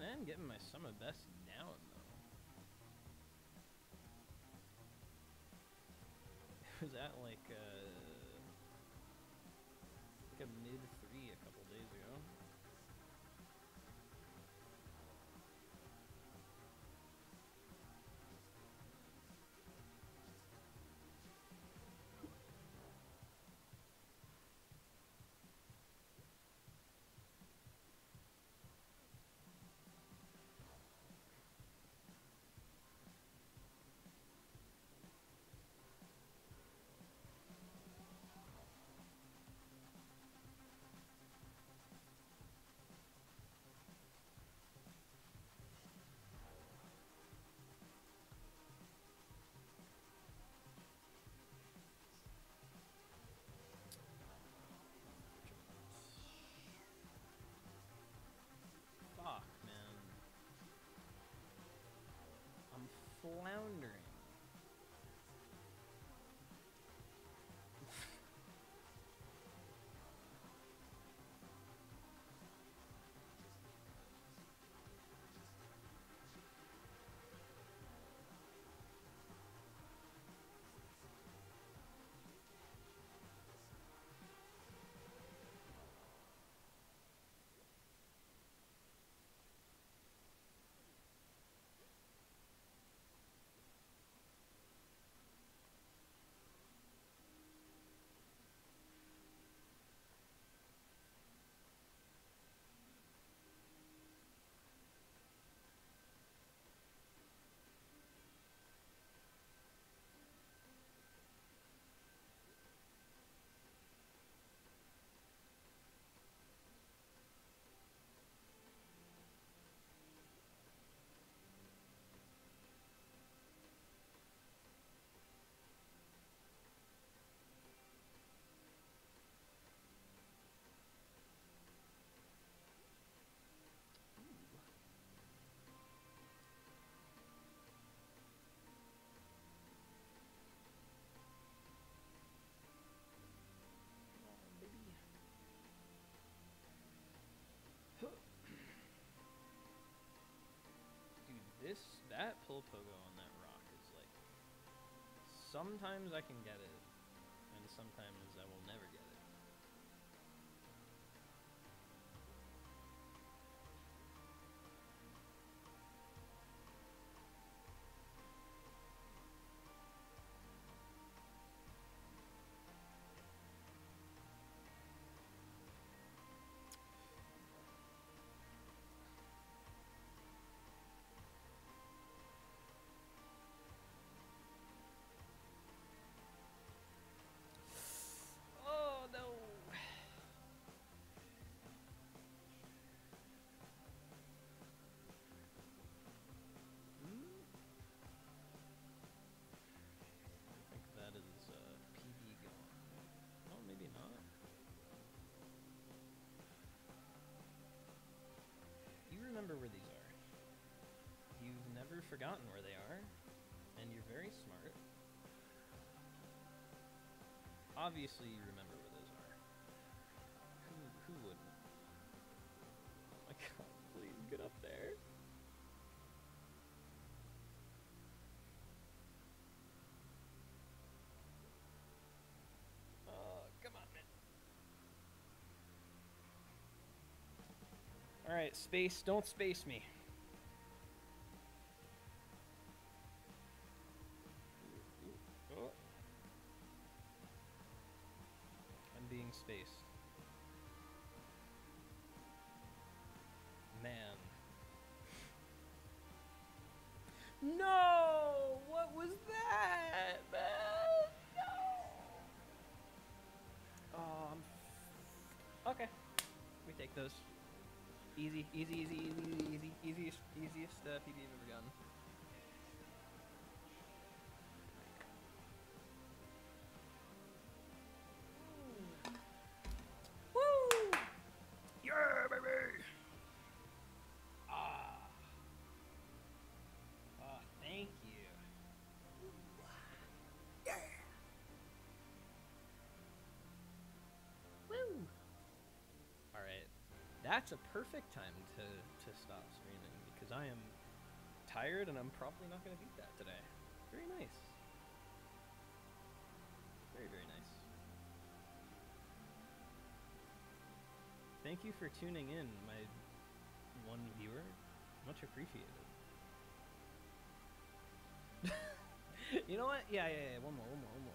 CNN getting my some of best down though. It was at like a mid 3 a couple days ago. Fuck, man. I'm floundering. Dude, that pull pogo on that rock is like, sometimes I can get it, and sometimes I will never get it. Oh no! I think that is PB gone. Oh, maybe not. You remember where these are. You've never forgotten where they are, and you're very smart. Obviously, you remember where those are. Who wouldn't? Oh my god, please get up there. Oh, come on, man. Alright, space, don't space me. Oh. I'm being spaced. Man. No! What was that, man? No! Oh, okay. We take those. Easy, easy, easy, easy, easy, easiest PB I've ever gotten. Woo! Yeah, baby! Ah. Oh, thank you. Yeah! Woo! Alright. That's a perfect time to stop streaming because I am tired and I'm probably not going to beat that today. Very nice. Very, very nice. Thank you for tuning in, my one viewer. Much appreciated. You know what? Yeah. One more.